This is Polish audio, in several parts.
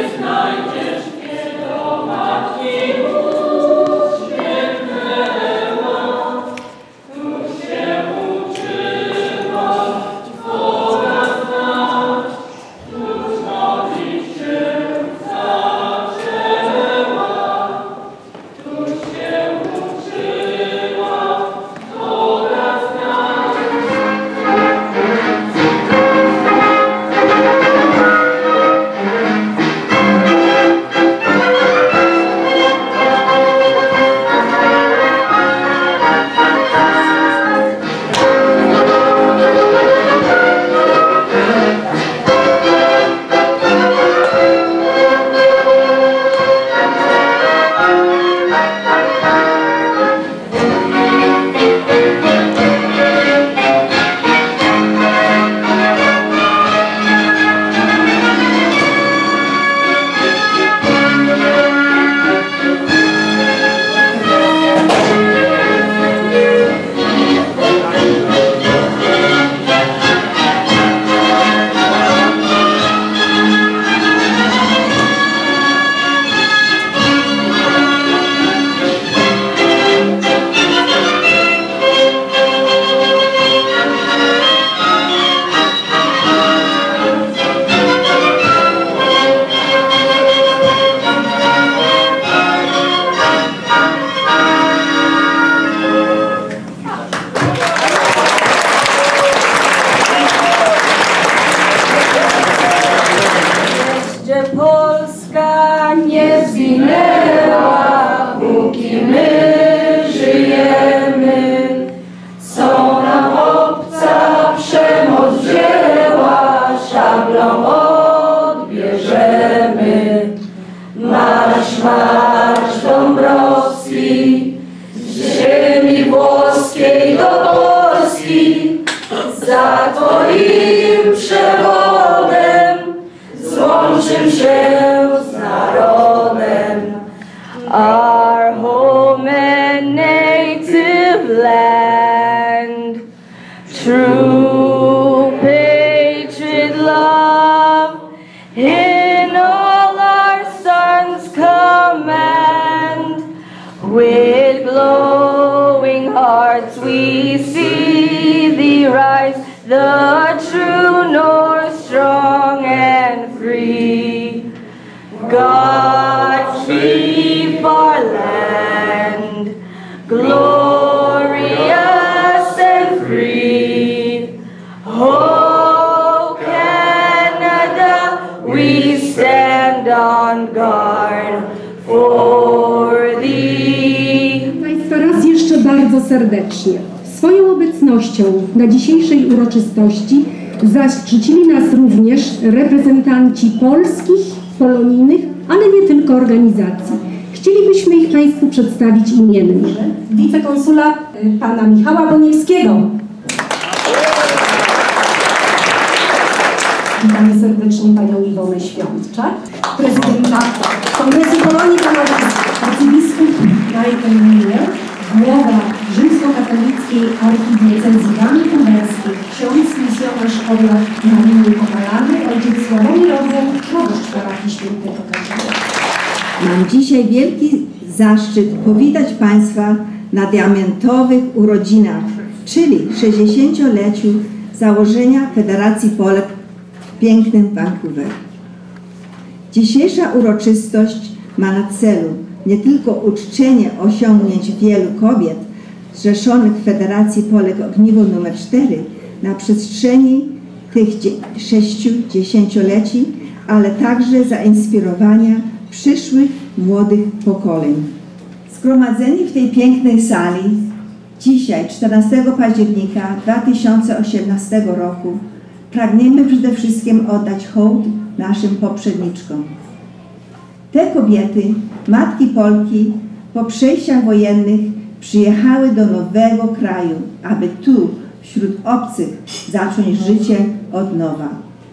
Serdecznie. Swoją obecnością na dzisiejszej uroczystości zaszczycili nas również reprezentanci polskich, polonijnych, ale nie tylko organizacji. Chcielibyśmy ich Państwu przedstawić imiennie. Wicekonsula pana Michała Boniewskiego. Witamy serdecznie panią Iwonę Świątczak, prezydenta Kongresu Polonii Kanadyjskiej, arcybiskup Michael Miller, głowa rzymskokatolickiej archidiecezji Vancouverskiej, ksiądz misjonarz Orlak na linii Pokalany, ojciec Sławomir Rozum, proboszcz parafii Świętego Kazimierza. Mam dzisiaj wielki zaszczyt powitać Państwa na diamentowych urodzinach, czyli 60-leciu założenia Federacji Polek w pięknym Vancouver. Dzisiejsza uroczystość ma na celu nie tylko uczczenie osiągnięć wielu kobiet zrzeszonych w Federacji Polek Ogniwo nr 4 na przestrzeni tych 60-leci, ale także zainspirowania przyszłych młodych pokoleń. Zgromadzeni w tej pięknej sali dzisiaj, 14 października 2018 roku, pragniemy przede wszystkim oddać hołd naszym poprzedniczkom. Te kobiety, matki Polki, po przejściach wojennych przyjechały do nowego kraju, aby tu, wśród obcych, zacząć życie od nowa.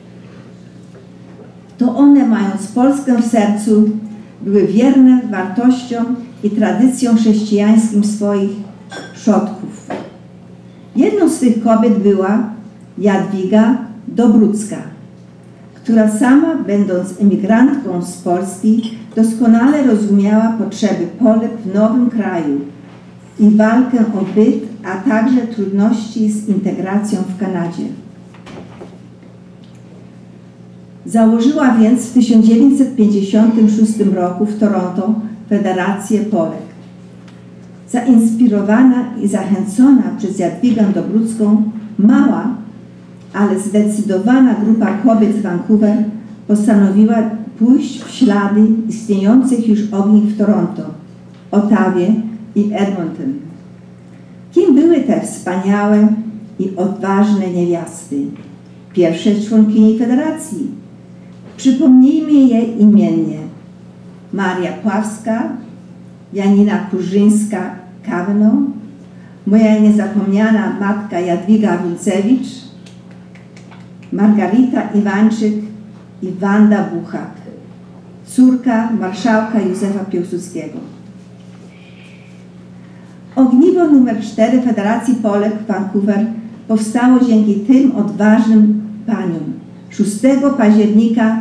To one, mając Polskę w sercu, były wierne wartościom i tradycjom chrześcijańskim swoich przodków. Jedną z tych kobiet była Jadwiga Dobrucka, która sama, będąc emigrantką z Polski, doskonale rozumiała potrzeby Polek w nowym kraju i walkę o byt, a także trudności z integracją w Kanadzie. Założyła więc w 1956 roku w Toronto Federację Polek. Zainspirowana i zachęcona przez Jadwigę Dobrucką, mała, ale zdecydowana grupa kobiet z Vancouver postanowiła pójść w ślady istniejących już ognisk w Toronto, Ottawie i Edmonton. Kim były te wspaniałe i odważne niewiasty? Pierwsze członkini Federacji. Przypomnijmy je imiennie. Maria Pławska, Janina Kurzyńska-Kaweno, moja niezapomniana matka Jadwiga Wulcewicz, Margarita Iwańczyk i Wanda Buchak, córka marszałka Józefa Piłsudskiego. Ogniwo nr 4 Federacji Polek w Vancouver powstało dzięki tym odważnym paniom 6 października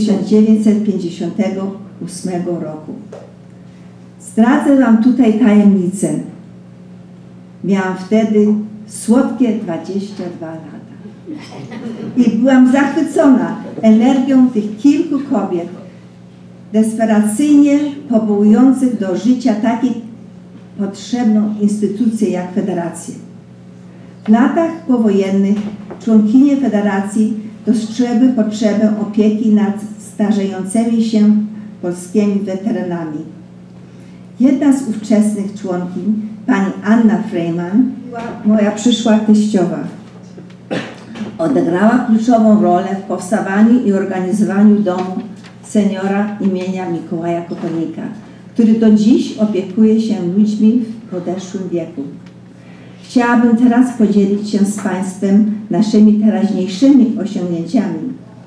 1958 roku. Zdradzę wam tutaj tajemnicę. Miałam wtedy słodkie 22 lata. I byłam zachwycona energią tych kilku kobiet, desperacyjnie powołujących do życia taką potrzebną instytucję jak Federacja. W latach powojennych członkinie Federacji dostrzegły potrzebę opieki nad starzejącymi się polskimi weteranami. Jedna z ówczesnych członkiń, pani Anna Freeman, była moja przyszła teściowa. Odegrała kluczową rolę w powstawaniu i organizowaniu domu seniora imienia Mikołaja Kopernika, który do dziś opiekuje się ludźmi w podeszłym wieku. Chciałabym teraz podzielić się z Państwem naszymi teraźniejszymi osiągnięciami.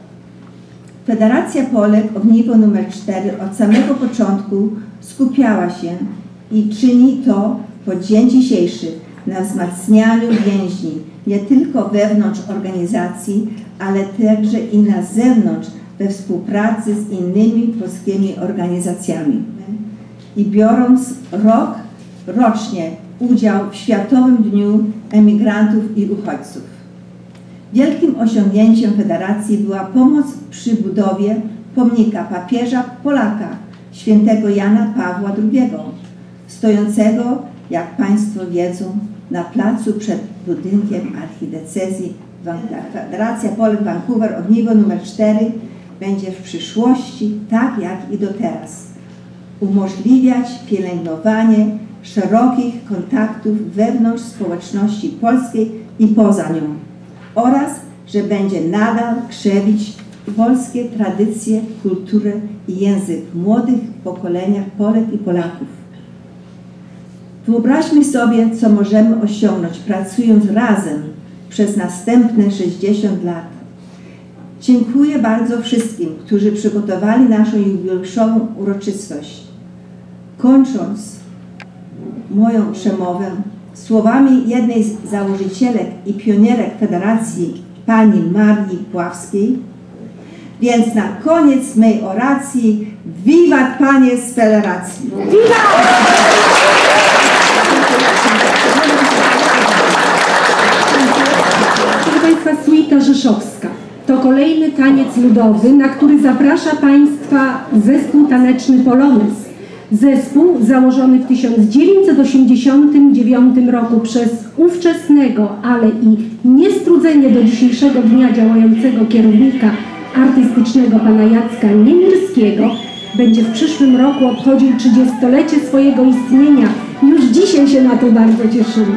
Federacja Polek Ogniwo nr 4 od samego początku skupiała się i czyni to po dzień dzisiejszy na wzmacnianiu więzi nie tylko wewnątrz organizacji, ale także i na zewnątrz we współpracy z innymi polskimi organizacjami. I biorąc rocznie udział w Światowym Dniu Emigrantów i Uchodźców. Wielkim osiągnięciem Federacji była pomoc przy budowie pomnika papieża Polaka, świętego Jana Pawła II, stojącego, jak Państwo wiedzą, na placu przed budynkiem archidiecezji. Federacja Polek Vancouver Ogniwo nr 4 będzie w przyszłości, tak jak i do teraz, umożliwiać pielęgnowanie szerokich kontaktów wewnątrz społeczności polskiej i poza nią oraz, że będzie nadal krzewić polskie tradycje, kulturę i język w młodych pokoleniach Polek i Polaków. Wyobraźmy sobie, co możemy osiągnąć pracując razem przez następne 60 lat. Dziękuję bardzo wszystkim, którzy przygotowali naszą jubileuszową uroczystość. Kończąc moją przemowę słowami jednej z założycielek i pionierek Federacji, pani Marii Pławskiej, więc na koniec mej oracji wiwat panie z Federacji! Wiwat! Proszę Państwa, suita rzeszowska to kolejny taniec ludowy, na który zaprasza Państwa zespół taneczny Polonez. Zespół założony w 1989 roku przez ówczesnego, ale i niestrudzenie do dzisiejszego dnia działającego kierownika artystycznego pana Jacka Niemirskiego, będzie w przyszłym roku obchodził 30-lecie swojego istnienia. Już dzisiaj się na to bardzo cieszymy.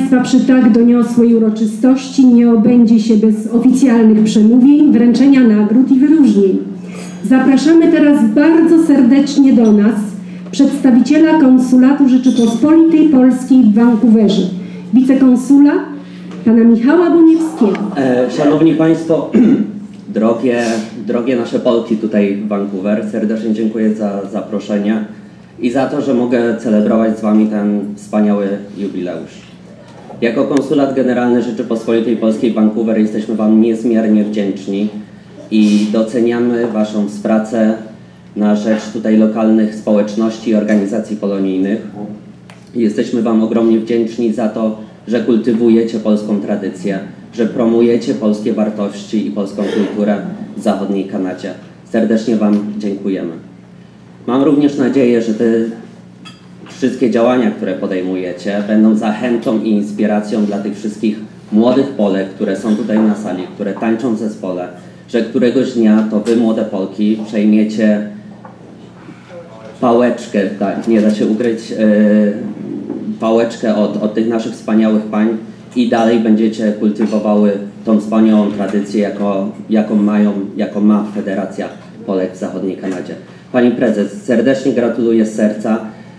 Państwa, przy tak doniosłej uroczystości nie obędzie się bez oficjalnych przemówień, wręczenia nagród i wyróżnień. Zapraszamy teraz bardzo serdecznie do nas przedstawiciela Konsulatu Rzeczypospolitej Polskiej w Vancouverze, wicekonsula pana Michała Boniewskiego. Szanowni Państwo, drogie nasze Polki tutaj w Vancouver, serdecznie dziękuję za zaproszenie i za to, że mogę celebrować z Wami ten wspaniały jubileusz. Jako Konsulat Generalny Rzeczypospolitej Polskiej w Vancouver jesteśmy Wam niezmiernie wdzięczni i doceniamy Waszą pracę na rzecz tutaj lokalnych społeczności i organizacji polonijnych. Jesteśmy Wam ogromnie wdzięczni za to, że kultywujecie polską tradycję, że promujecie polskie wartości i polską kulturę w zachodniej Kanadzie. Serdecznie Wam dziękujemy. Mam również nadzieję, że te wszystkie działania, które podejmujecie, będą zachętą i inspiracją dla tych wszystkich młodych Polek, które są tutaj na sali, które tańczą w zespole, że któregoś dnia to Wy, młode Polki, przejmiecie pałeczkę, tak, nie da się ukryć, pałeczkę od tych naszych wspaniałych pań i dalej będziecie kultywowały tą wspaniałą tradycję, jaką ma Federacja Polek w zachodniej Kanadzie. Pani Prezes, serdecznie gratuluję z serca.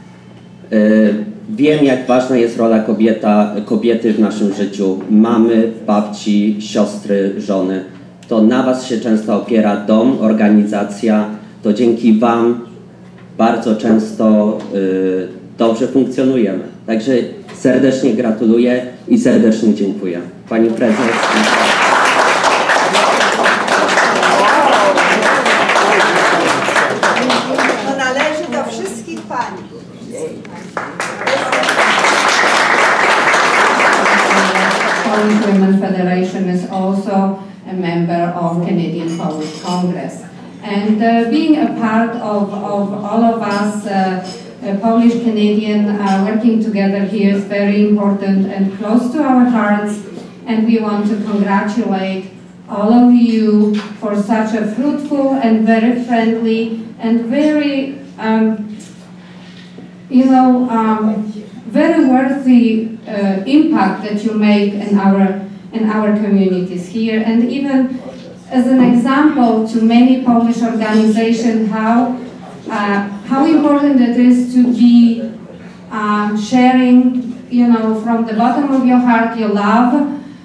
Wiem, jak ważna jest rola kobiety w naszym życiu. Mamy, babci, siostry, żony. To na Was się często opiera dom, organizacja. To dzięki Wam bardzo często dobrze funkcjonujemy. Także serdecznie gratuluję i serdecznie dziękuję. Pani Prezes. To należy do wszystkich pań. Polish Women's Federation is also a member of Canadian Polish Congress. And being a part of all of us, Polish Canadian working together here is very important and close to our hearts. And we want to congratulate all of you for such a fruitful and very friendly and very, very worthy impact that you make in our communities here. And even as an example to many Polish organizations, how important it is to be sharing, from the bottom of your heart, your love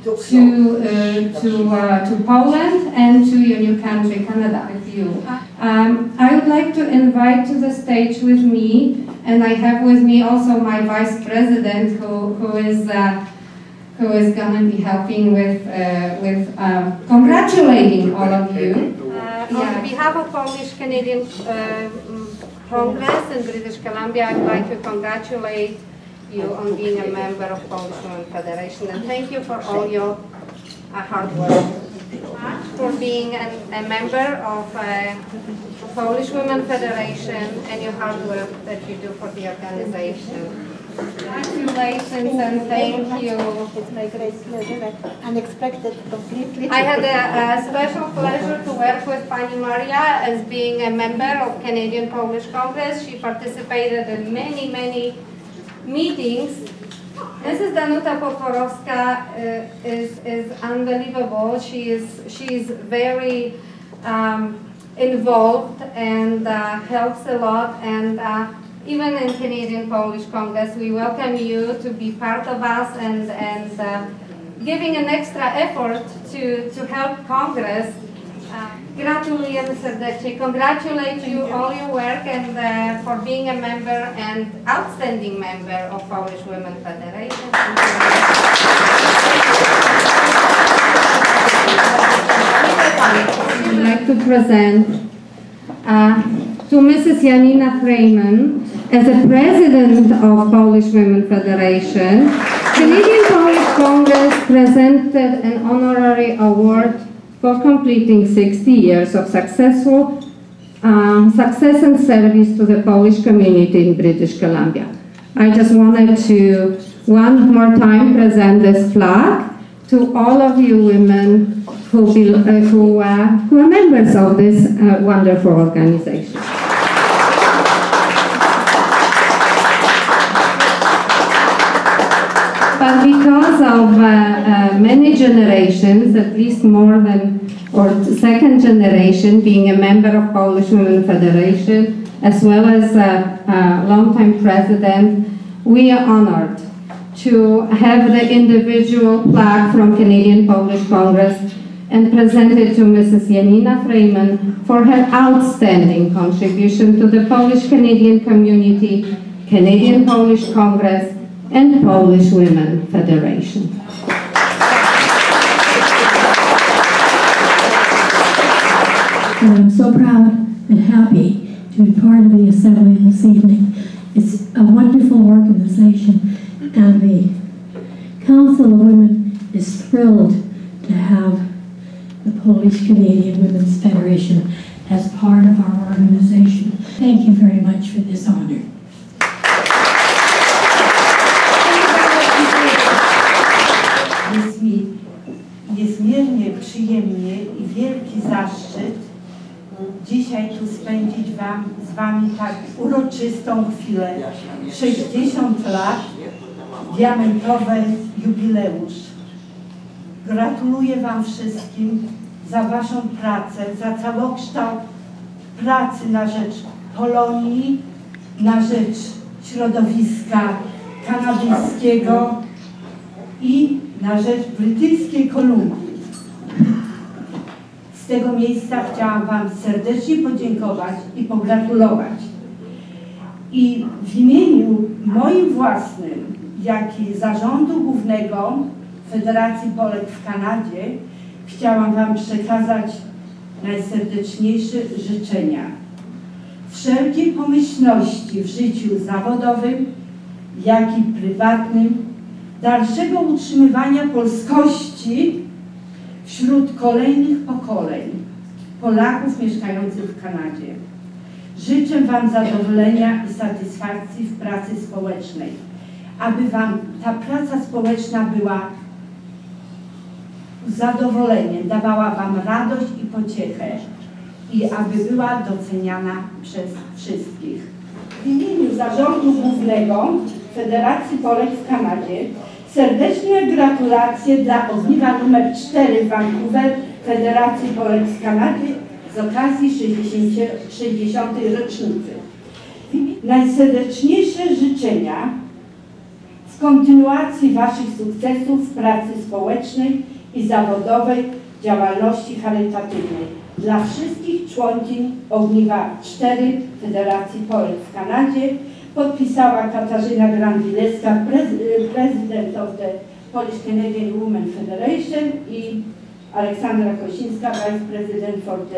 to Poland and to your new country, Canada, with you. I would like to invite to the stage with me, and I have with me also my Vice President, who is going to be helping with congratulating all of you. On behalf of Polish Canadian Congress in British Columbia, I'd like to congratulate you on being a member of Polish Women's Federation, and thank you for all your hard work, for being a member of Polish Women's Federation and your hard work that you do for the organization. Congratulations and thank you. It's my great pleasure, unexpected completely. I had a special pleasure to work with Pani Maria as being a member of Canadian Polish Congress. She participated in many, many meetings. Mrs. Danuta Potworowska is unbelievable. She is very involved and helps a lot, and even in Canadian Polish Congress, we welcome you to be part of us and giving an extra effort to help Congress. Gratulujemy serdecznie. Congratulate you all your work and for being a member and outstanding member of Polish Women's Federation. I'd like to present to Mrs. Janina Freeman as a president of Polish Women's Federation. Canadian Polish Congress presented an honorary award for completing 60 years of success and service to the Polish community in British Columbia. I just wanted to one more time present this flag to all of you women who are members of this wonderful organization. But because of many generations, at least more than, or second generation, being a member of Polish Women Federation, as well as a longtime president, we are honored to have the individual plaque from Canadian Polish Congress and present it to Mrs. Janina Freeman for her outstanding contribution to the Polish-Canadian community, Canadian Polish Congress, and Polish Women Federation. I'm so proud and happy to be part of the Assembly this evening. It's a wonderful organization, and the Council of Women is thrilled to have the Polish-Canadian Women's Federation as part of our organization. Thank you very much for this honor. Jest mi niezmiernie przyjemnie i wielki zaszczyt dzisiaj tu spędzić z Wami tak uroczystą chwilę. 60 lat, diamentowy jubileusz. Gratuluję Wam wszystkim za Waszą pracę, za całokształt pracy na rzecz Polonii, na rzecz środowiska kanadyjskiego i na rzecz brytyjskiej Kolumbii. Z tego miejsca chciałam Wam serdecznie podziękować i pogratulować. I w imieniu moim własnym, jak i Zarządu Głównego Federacji Polek w Kanadzie chciałam Wam przekazać najserdeczniejsze życzenia. Wszelkiej pomyślności w życiu zawodowym, jak i prywatnym, dalszego utrzymywania polskości wśród kolejnych pokoleń Polaków mieszkających w Kanadzie. Życzę Wam zadowolenia i satysfakcji w pracy społecznej, aby Wam ta praca społeczna była zadowoleniem, dawała Wam radość i pociechę i aby była doceniana przez wszystkich. W imieniu Zarządu Głównego Federacji Polek w Kanadzie serdeczne gratulacje dla ogniwa nr 4 w Vancouver Federacji Polek w Kanadzie z okazji 60. rocznicy. Najserdeczniejsze życzenia w kontynuacji Waszych sukcesów w pracy społecznej i zawodowej działalności charytatywnej dla wszystkich członkiń ogniwa 4 Federacji Polek w Kanadzie podpisała Katarzyna Grandwileska, prezydent of the Polish Canadian Women Federation i Aleksandra Kosińska, vice president for the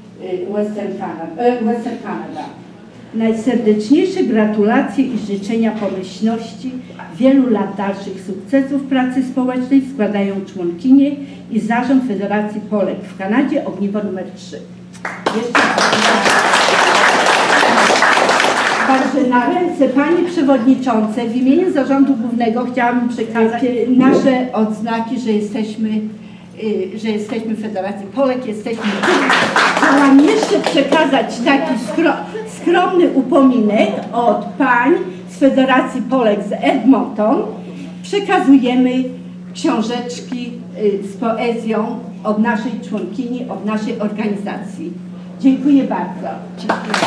Western Canada. Najserdeczniejsze gratulacje i życzenia pomyślności, wielu lat dalszych sukcesów pracy społecznej składają członkinie i Zarząd Federacji Polek w Kanadzie, ogniwo nr 3. Jeszcze Także na ręce Pani Przewodniczącej w imieniu Zarządu Głównego chciałabym przekazać nasze odznaki, że jesteśmy Federacji Polek, jesteśmy. Chciałam jeszcze przekazać taki skromny upominek od pań z Federacji Polek z Edmonton. Przekazujemy książeczki z poezją od naszej członkini, od naszej organizacji. Dziękuję bardzo. Dziękuję.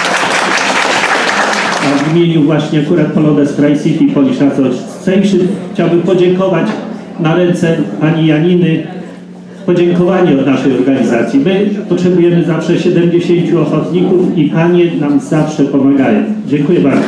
A w imieniu właśnie akurat Polonez Tri-City Polish Association chciałbym podziękować na ręce pani Janiny, podziękowanie od naszej organizacji. My potrzebujemy zawsze 70 ochotników i panie nam zawsze pomagają. Dziękuję bardzo.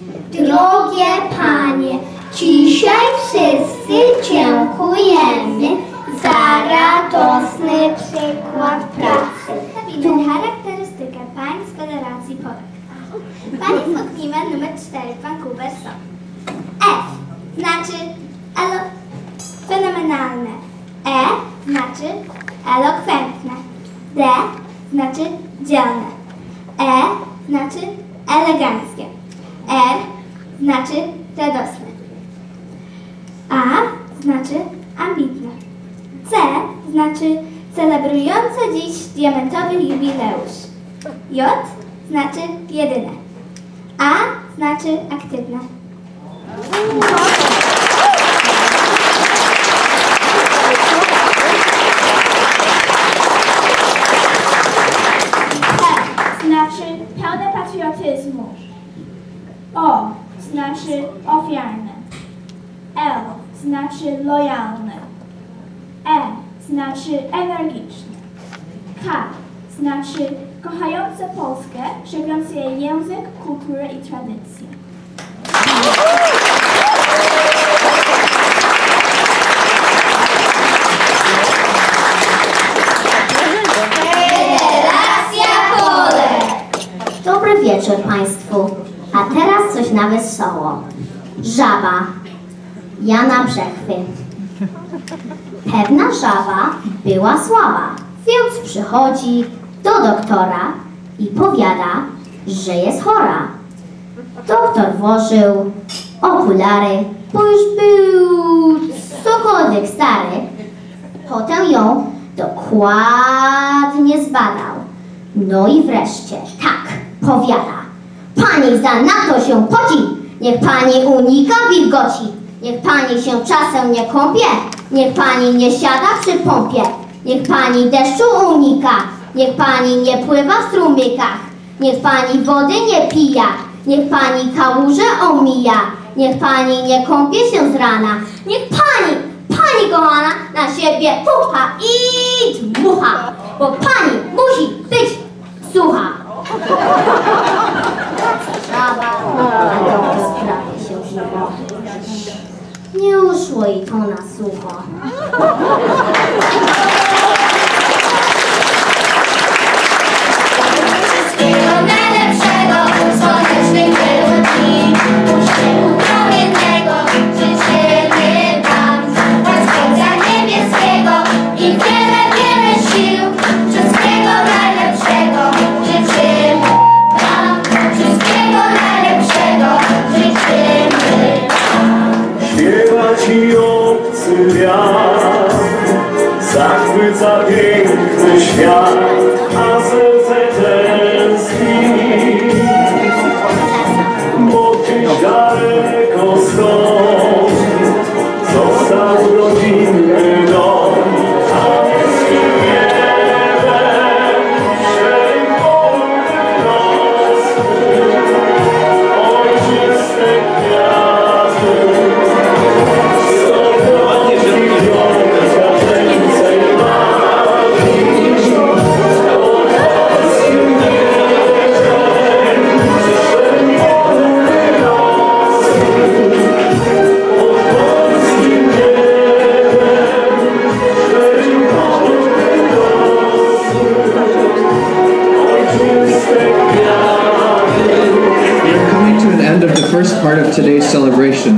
Drogie Panie, dzisiaj wszyscy dziękujemy za radosny przykład pracy. Widzę charakterystykę pań z Federacji Polek. Pani z ogniwem numer 4 w Vancouver są F znaczy fenomenalne, E znaczy elokwentne, D znaczy dzielne, E znaczy eleganckie, R znaczy radosne, A znaczy ambitne, C znaczy celebrujące dziś diamentowy jubileusz, J znaczy jedyne, A znaczy aktywne. Znaczy pełne patriotyzmu. O znaczy ofiarne. L znaczy lojalne. E znaczy energiczne. K znaczy kochające Polskę, szanujące jej język, kulturę i tradycję. Federacja Polek! Dobry wieczór Państwu. A teraz coś na wesoło. Żaba Jana Brzechwy. Pewna żaba była słaba, więc przychodzi do doktora i powiada, że jest chora. Doktor włożył okulary, bo już był cokolwiek stary. Potem ją dokładnie zbadał. No i wreszcie tak powiada: pani zanadto się poci, niech pani unika wilgoci, niech pani się czasem nie kąpie, niech pani nie siada przy pompie, niech pani deszczu unika, niech pani nie pływa w strumykach, niech pani wody nie pija, niech pani kałuże omija, niech pani nie kąpie się z rana, niech pani kochana na siebie pucha i dmucha, bo pani musi być sucha. Żaba na tą sprawę się znowu. Nie uszło jej to na sucho. Wszystkiego najlepszego, słonecznych dni, uśmiechu promiennego, życzymy wam, łaskowca niebieskiego i wiele, wiele sił. Wszystkiego najlepszego życzymy wam, wszystkiego najlepszego życzymy wam. Śpiewa ci obcy wiatr, zachwyca piękny świat, a serce tęskni, bo gdzieś daleko stąd został rodzinny dom, a niskim niebem szereg polnych nosów, ojczyste gwiazdy. Of the first part of today's celebration.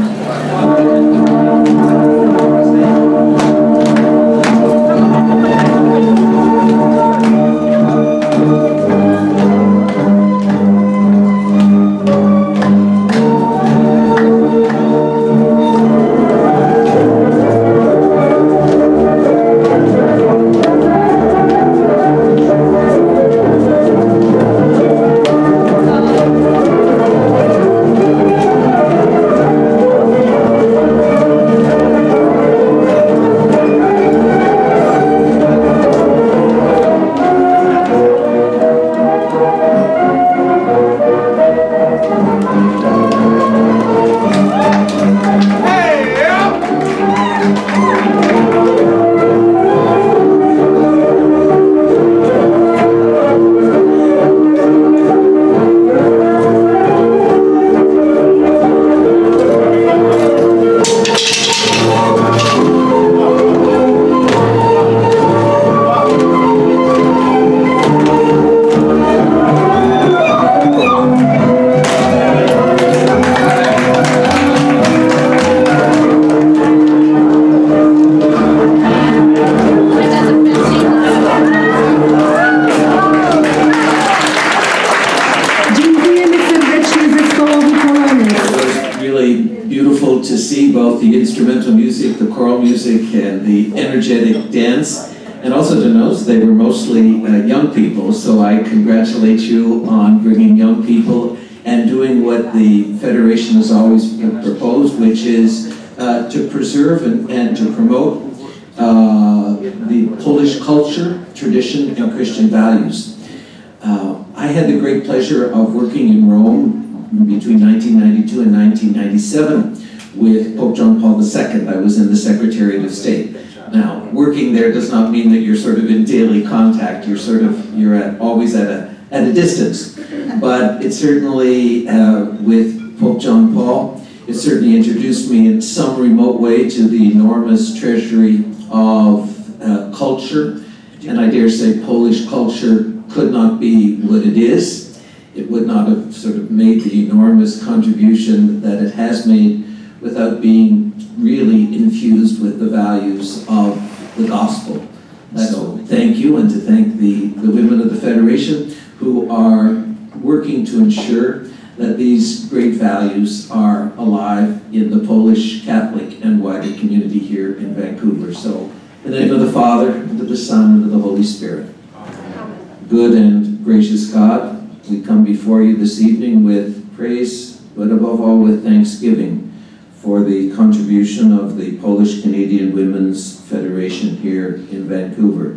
to see both the instrumental music, the choral music, and the energetic dance, and also to note they were mostly young people, so I congratulate you on bringing young people and doing what the Federation has always proposed, which is to preserve and to promote the Polish culture, tradition, and Christian values. I had the great pleasure of working in Rome between 1992 and 1997 with Pope John Paul II. I was in the Secretariat of State. Now, working there does not mean that you're sort of in daily contact. You're always at a distance. But it certainly, with Pope John Paul, it certainly introduced me in some remote way to the enormous treasury of culture. And I dare say Polish culture could not be what it is. It would not have sort of made the enormous contribution that it has made without being really infused with the values of the gospel. So thank you, and to thank the women of the Federation who are working to ensure that these great values are alive in the Polish Catholic and wider community here in Vancouver. So in the name of the Father, and of the Son, and of the Holy Spirit. Good and gracious God, we come before you this evening with praise, but above all with thanksgiving for the contribution of the Polish-Canadian Women's Federation here in Vancouver.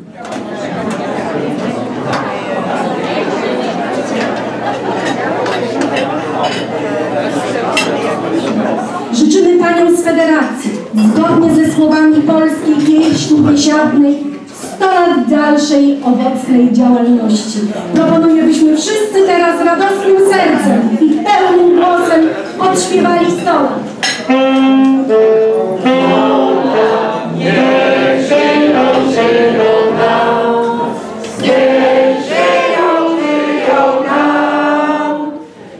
Życzymy Paniom z Federacji, zgodnie ze słowami polskiej pieśni biesiadnej, 100 lat dalszej, owocnej działalności. Proponuję, byśmy wszyscy teraz radosnym sercem i pełnym głosem odśpiewali 100 lat. Niech żyją, żyją nam, niech żyją, żyją nam,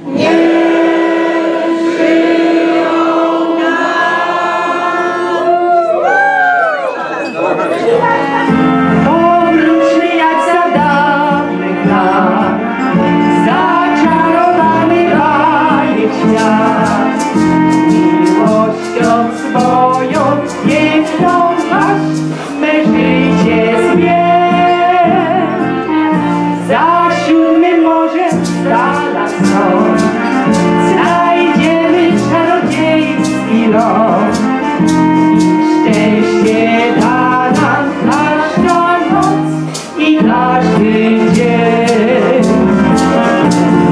niech żyją nam. Powróćmy jak za dawnych lat, zaczarowany bajek świat. Miłością swoją piękną masz, me życie zmień. Za 7 morzem stala stąd znajdziemy czarodziejski rok. I szczęście da nam każda noc i każdy dzień.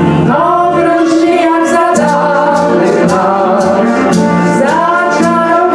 Powróćmy jak za dawnych lat, zaczarowany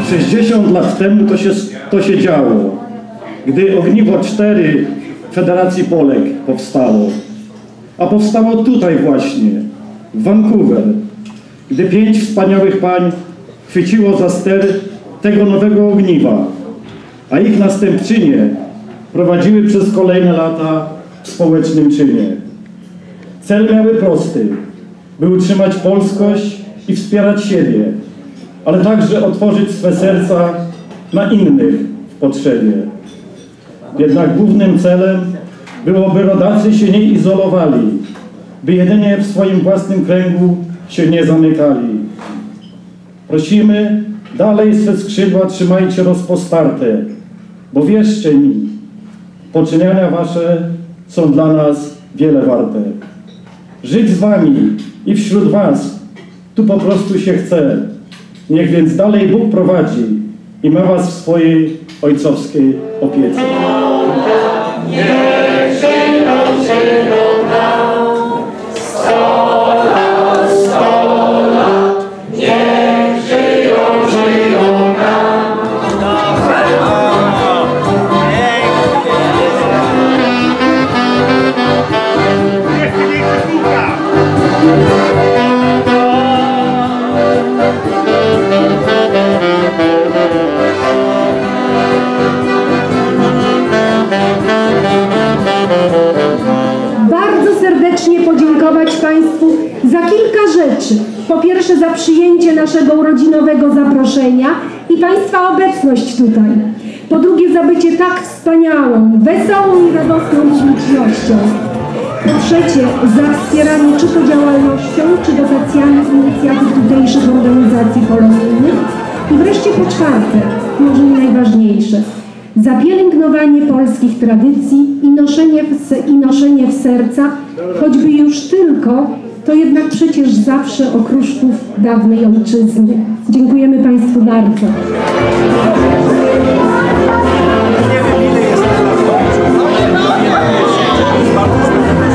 60 lat temu to się działo, gdy Ogniwo 4 Federacji Polek powstało. A powstało tutaj właśnie, w Vancouver, gdy 5 wspaniałych pań chwyciło za ster tego nowego ogniwa, a ich następczynie prowadziły przez kolejne lata w społecznym czynie. Cel miały prosty, by utrzymać polskość i wspierać siebie, ale także otworzyć swe serca na innych w potrzebie. Jednak głównym celem było, by rodacy się nie izolowali, by jedynie w swoim własnym kręgu się nie zamykali. Prosimy, dalej swe skrzydła trzymajcie rozpostarte, bo wierzcie mi, poczynienia wasze są dla nas wiele warte. Żyć z wami i wśród was, tu po prostu się chce. Niech więc dalej Bóg prowadzi i ma was w swojej ojcowskiej opiece. Niech żyją, żyją nam 100 lat, 100 lat. Niech żyją, żyją nam. Bardzo serdecznie podziękować Państwu za kilka rzeczy. Po pierwsze za przyjęcie naszego urodzinowego zaproszenia i Państwa obecność tutaj. Po drugie za bycie tak wspaniałą, wesołą i radosną publicznością. Po trzecie za wspieranie czy to działalnością, czy dotacjami inicjatyw tutejszych organizacji polonijnych. I wreszcie po czwarte, może nie najważniejsze, za pielęgnowanie polskich tradycji i noszenie w sercach, choćby już tylko, to jednak przecież zawsze okruszków dawnej ojczyzny. Dziękujemy Państwu bardzo. Nie wiem, ile jest